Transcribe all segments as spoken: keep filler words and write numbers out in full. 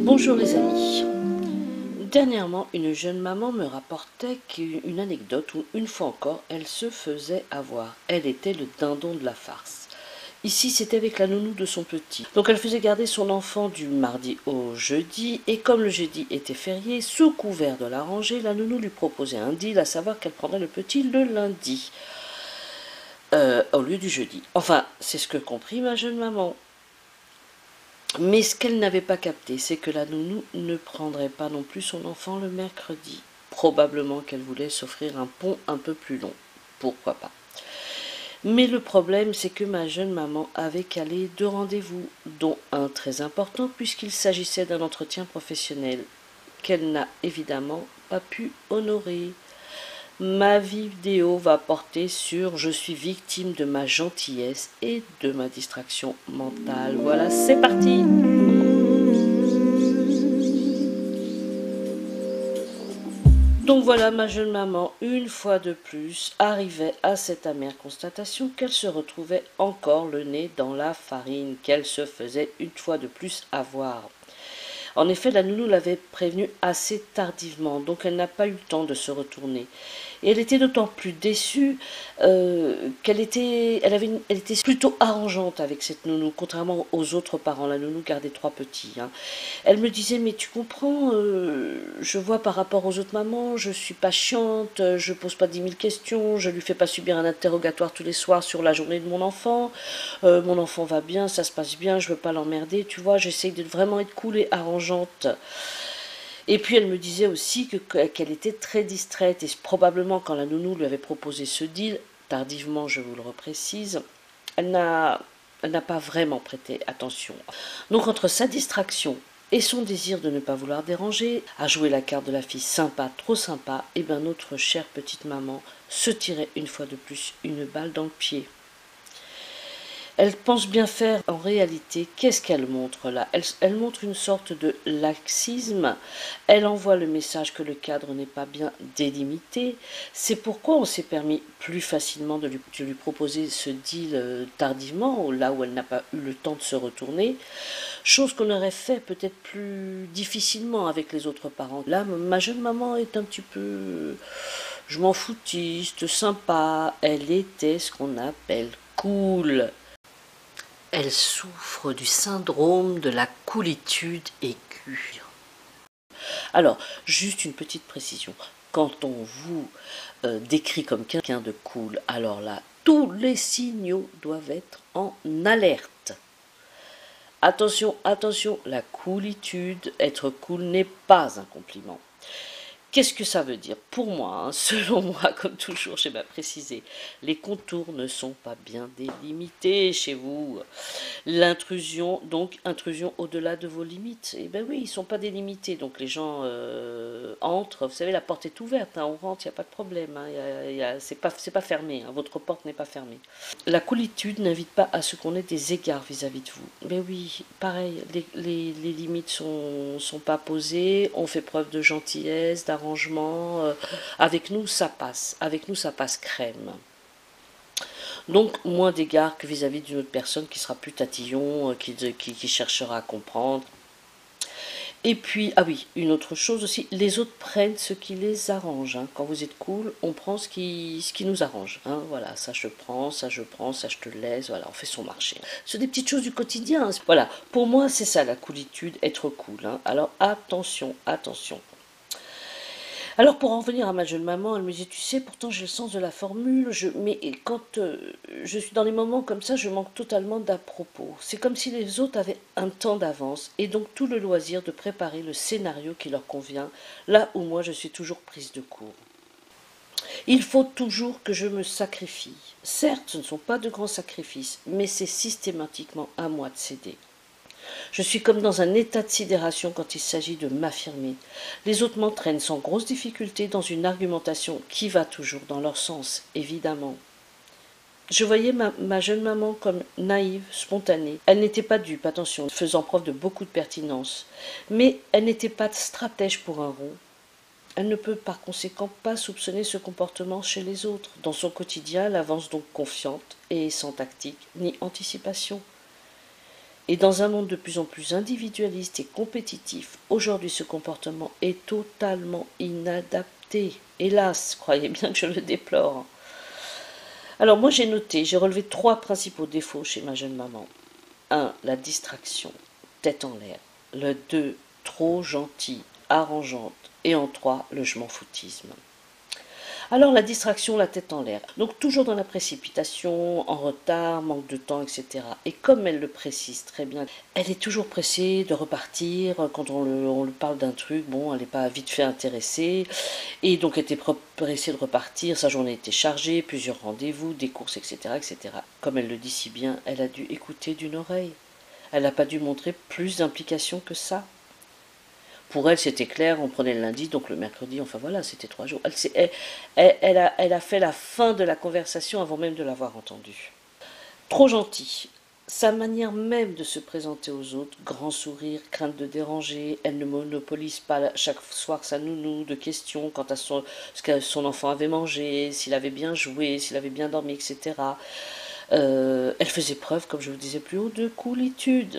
Bonjour les amis. Dernièrement, une jeune maman me rapportait une anecdote où, une fois encore, elle se faisait avoir. Elle était le dindon de la farce. Ici, c'était avec la nounou de son petit. Donc elle faisait garder son enfant du mardi au jeudi, et comme le jeudi était férié, sous couvert de l'arranger, la nounou lui proposait un deal, à savoir qu'elle prendrait le petit le lundi, euh, au lieu du jeudi. Enfin, c'est ce que comprit ma jeune maman. Mais ce qu'elle n'avait pas capté, c'est que la nounou ne prendrait pas non plus son enfant le mercredi. Probablement qu'elle voulait s'offrir un pont un peu plus long. Pourquoi pas. Mais le problème, c'est que ma jeune maman avait calé deux rendez-vous, dont un très important puisqu'il s'agissait d'un entretien professionnel qu'elle n'a évidemment pas pu honorer. Ma vidéo va porter sur « Je suis victime de ma gentillesse et de ma distraction mentale ». Voilà, c'est parti! Donc voilà, ma jeune maman, une fois de plus, arrivait à cette amère constatation qu'elle se retrouvait encore le nez dans la farine, qu'elle se faisait une fois de plus avoir. En effet, la nounou l'avait prévenue assez tardivement, donc elle n'a pas eu le temps de se retourner. Et elle était d'autant plus déçue euh, qu'elle était, elle avait une, elle était plutôt arrangeante avec cette nounou, contrairement aux autres parents. La nounou gardait trois petits. Hein. Elle me disait, mais tu comprends, euh, je vois par rapport aux autres mamans, je suis pas chiante, je pose pas dix mille questions, je lui fais pas subir un interrogatoire tous les soirs sur la journée de mon enfant. Euh, mon enfant va bien, ça se passe bien, je veux pas l'emmerder, tu vois, j'essaye de vraiment être cool et arrangeante. Et puis elle me disait aussi que, qu'elle était très distraite, et probablement quand la nounou lui avait proposé ce deal, tardivement je vous le reprécise, elle n'a, elle n'a pas vraiment prêté attention. Donc entre sa distraction et son désir de ne pas vouloir déranger, à jouer la carte de la fille sympa, trop sympa, et bien notre chère petite maman se tirait une fois de plus une balle dans le pied. Elle pense bien faire. En réalité, qu'est-ce qu'elle montre là elle, elle montre une sorte de laxisme. Elle envoie le message que le cadre n'est pas bien délimité. C'est pourquoi on s'est permis plus facilement de lui, de lui proposer ce deal euh, tardivement, là où elle n'a pas eu le temps de se retourner. Chose qu'on aurait fait peut-être plus difficilement avec les autres parents. Là, ma jeune maman est un petit peu, je m'en foutiste, sympa. Elle était ce qu'on appelle cool. Elle souffre du syndrome de la coolitude aiguë. Alors, juste une petite précision. Quand on vous euh, décrit comme quelqu'un de cool, alors là, tous les signaux doivent être en alerte. Attention, attention, la coolitude, être cool n'est pas un compliment. Qu'est-ce que ça veut dire? Pour moi, hein, selon moi, comme toujours, j'ai bien précisé, les contours ne sont pas bien délimités chez vous. L'intrusion, donc intrusion au-delà de vos limites. Eh bien oui, ils ne sont pas délimités, donc les gens euh, entrent, vous savez, la porte est ouverte, hein, on rentre, il n'y a pas de problème, hein, c'est pas, c'est pas fermé, hein, votre porte n'est pas fermée. La coolitude n'invite pas à ce qu'on ait des égards vis-à-vis de vous. Mais oui, pareil, les, les, les limites sont, sont pas posées, on fait preuve de gentillesse, d'arrangement, euh, avec nous ça passe, avec nous ça passe crème. Donc moins d'égards que vis-à-vis d'une autre personne qui sera plus tatillon, qui, qui, qui cherchera à comprendre. Et puis, ah oui, une autre chose aussi, les autres prennent ce qui les arrange. Hein. Quand vous êtes cool, on prend ce qui, ce qui nous arrange. Hein. Voilà, ça je prends, ça je prends, ça je te laisse, voilà, on fait son marché. C'est des petites choses du quotidien. Hein. Voilà, pour moi c'est ça la coolitude, être cool. Hein. Alors attention, attention. Alors pour en revenir à ma jeune maman, elle me disait, tu sais, pourtant j'ai le sens de la formule, je, mais quand euh, je suis dans les moments comme ça, je manque totalement d'à-propos. C'est comme si les autres avaient un temps d'avance et donc tout le loisir de préparer le scénario qui leur convient, là où moi je suis toujours prise de court. Il faut toujours que je me sacrifie. Certes, ce ne sont pas de grands sacrifices, mais c'est systématiquement à moi de céder. Je suis comme dans un état de sidération quand il s'agit de m'affirmer. Les autres m'entraînent sans grosse difficulté dans une argumentation qui va toujours dans leur sens, évidemment. Je voyais ma, ma jeune maman comme naïve, spontanée. Elle n'était pas dupe, attention, faisant preuve de beaucoup de pertinence. Mais elle n'était pas stratège pour un rond. Elle ne peut par conséquent pas soupçonner ce comportement chez les autres. Dans son quotidien, elle avance donc confiante et sans tactique ni anticipation. Et dans un monde de plus en plus individualiste et compétitif, aujourd'hui ce comportement est totalement inadapté. Hélas, croyez bien que je le déplore. Alors moi j'ai noté, j'ai relevé trois principaux défauts chez ma jeune maman. un. La distraction, tête en l'air. Le deux. Trop gentille, arrangeante. Et en trois. Le je m'en foutisme. Alors la distraction, la tête en l'air. Donc toujours dans la précipitation, en retard, manque de temps, et cetera. Et comme elle le précise très bien, elle est toujours pressée de repartir. Quand on, le, on lui parle d'un truc, bon, elle n'est pas vite fait intéressée. Et donc elle était pressée de repartir, sa journée était chargée, plusieurs rendez-vous, des courses, et cetera, et cetera. Comme elle le dit si bien, elle a dû écouter d'une oreille. Elle n'a pas dû montrer plus d'implication que ça. Pour elle, c'était clair, on prenait le lundi, donc le mercredi, enfin voilà, c'était trois jours. Elle, elle, elle, elle, a, elle a fait la fin de la conversation avant même de l'avoir entendue. Trop gentille. Sa manière même de se présenter aux autres, grand sourire, crainte de déranger, elle ne monopolise pas chaque soir sa nounou de questions quant à son, ce que son enfant avait mangé, s'il avait bien joué, s'il avait bien dormi, et cetera. Euh, elle faisait preuve, comme je vous disais plus haut, de coolitude.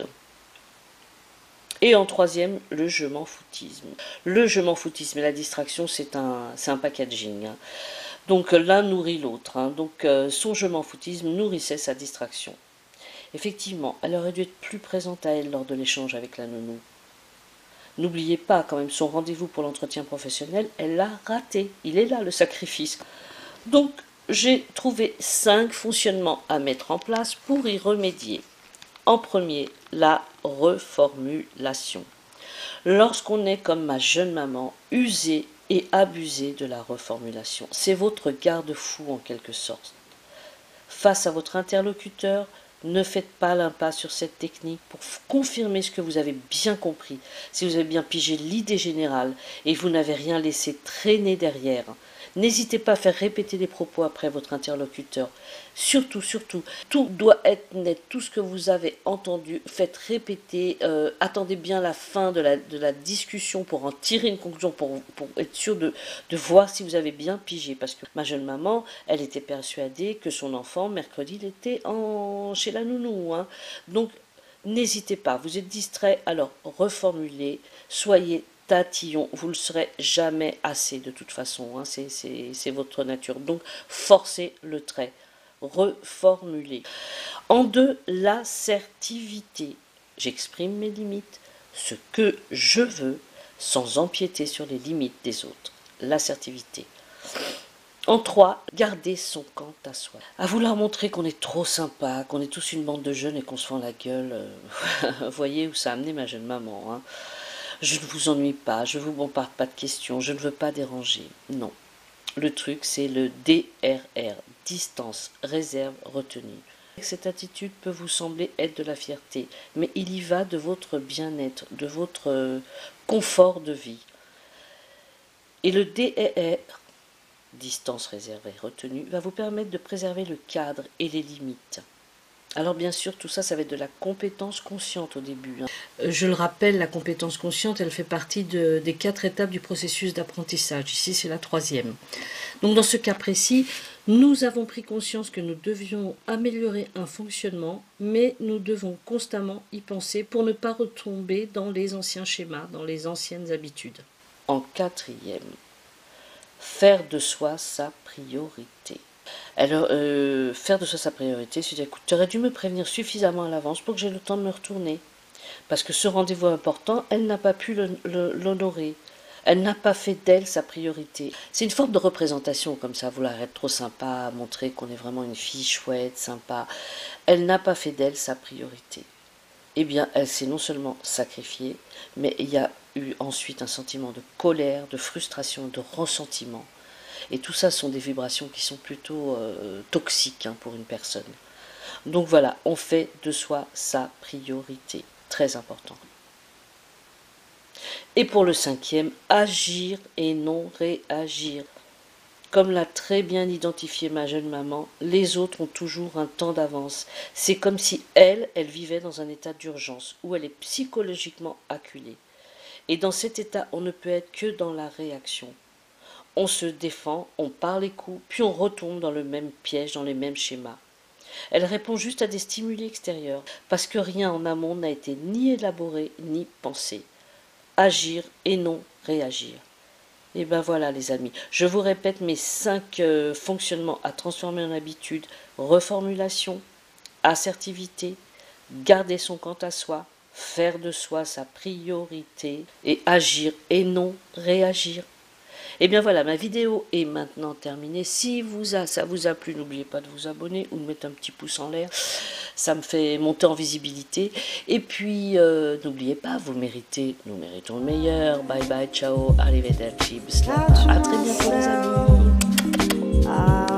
Et en troisième, le je m'en foutisme. Le je m'en foutisme et la distraction, c'est un, c'est un packaging. Hein. Donc l'un nourrit l'autre. Hein. Donc euh, son je m'en foutisme nourrissait sa distraction. Effectivement, elle aurait dû être plus présente à elle lors de l'échange avec la nounou. N'oubliez pas quand même son rendez-vous pour l'entretien professionnel, elle l'a raté. Il est là le sacrifice. Donc j'ai trouvé cinq fonctionnements à mettre en place pour y remédier. En premier, la reformulation. Lorsqu'on est comme ma jeune maman, usé et abusé de la reformulation, c'est votre garde-fou en quelque sorte. Face à votre interlocuteur, ne faites pas l'impasse sur cette technique pour confirmer ce que vous avez bien compris, si vous avez bien pigé l'idée générale et vous n'avez rien laissé traîner derrière. N'hésitez pas à faire répéter les propos après votre interlocuteur. Surtout, surtout, tout doit être net. Tout ce que vous avez entendu, faites répéter. Euh, attendez bien la fin de la, de la discussion pour en tirer une conclusion, pour, pour être sûr de, de voir si vous avez bien pigé. Parce que ma jeune maman, elle était persuadée que son enfant, mercredi, il était en, chez la nounou. Hein. Donc, n'hésitez pas. Vous êtes distrait, alors reformulez. Soyez tatillon, vous ne le serez jamais assez de toute façon, hein, c'est votre nature. Donc, forcez le trait, reformulez. En deux, l'assertivité. J'exprime mes limites, ce que je veux, sans empiéter sur les limites des autres. L'assertivité. En trois, garder son quant à soi. À vouloir montrer qu'on est trop sympa, qu'on est tous une bande de jeunes et qu'on se fend la gueule. Euh, voyez où ça a amené ma jeune maman, hein. Je ne vous ennuie pas, je ne vous bombarde pas de questions, je ne veux pas déranger. Non. Le truc, c'est le D R R, distance, réserve, retenue. Cette attitude peut vous sembler être de la fierté, mais il y va de votre bien-être, de votre confort de vie. Et le D R R, distance, réserve et retenue, va vous permettre de préserver le cadre et les limites. Alors bien sûr, tout ça, ça va être de la compétence consciente au début. Je le rappelle, la compétence consciente, elle fait partie de, des quatre étapes du processus d'apprentissage. Ici, c'est la troisième. Donc dans ce cas précis, nous avons pris conscience que nous devions améliorer un fonctionnement, mais nous devons constamment y penser pour ne pas retomber dans les anciens schémas, dans les anciennes habitudes. En quatrième, faire de soi sa priorité. Alors, euh, faire de ça sa priorité, c'est dire, écoute, tu aurais dû me prévenir suffisamment à l'avance pour que j'ai le temps de me retourner. Parce que ce rendez-vous important, elle n'a pas pu l'honorer. Elle n'a pas fait d'elle sa priorité. C'est une forme de représentation comme ça, vouloir être trop sympa, montrer qu'on est vraiment une fille chouette, sympa. Elle n'a pas fait d'elle sa priorité. Eh bien, elle s'est non seulement sacrifiée, mais il y a eu ensuite un sentiment de colère, de frustration, de ressentiment. Et tout ça sont des vibrations qui sont plutôt euh, toxiques hein, pour une personne. Donc voilà, on fait de soi sa priorité. Très important. Et pour le cinquième, agir et non réagir. Comme l'a très bien identifié ma jeune maman, les autres ont toujours un temps d'avance. C'est comme si elle, elle vivait dans un état d'urgence, où elle est psychologiquement acculée. Et dans cet état, on ne peut être que dans la réaction. On se défend, on part les coups, puis on retombe dans le même piège, dans les mêmes schémas. Elle répond juste à des stimuli extérieurs, parce que rien en amont n'a été ni élaboré ni pensé. Agir et non réagir. Et ben voilà les amis, je vous répète mes cinq euh, fonctionnements à transformer en habitude: reformulation, assertivité, garder son quant à soi, faire de soi sa priorité et agir et non réagir. Et bien voilà, ma vidéo est maintenant terminée. Si vous a, ça vous a plu, n'oubliez pas de vous abonner ou de mettre un petit pouce en l'air. Ça me fait monter en visibilité. Et puis, euh, n'oubliez pas, vous méritez, nous méritons le meilleur. Bye bye, ciao, arrivederci, bislama. À très bientôt les amis.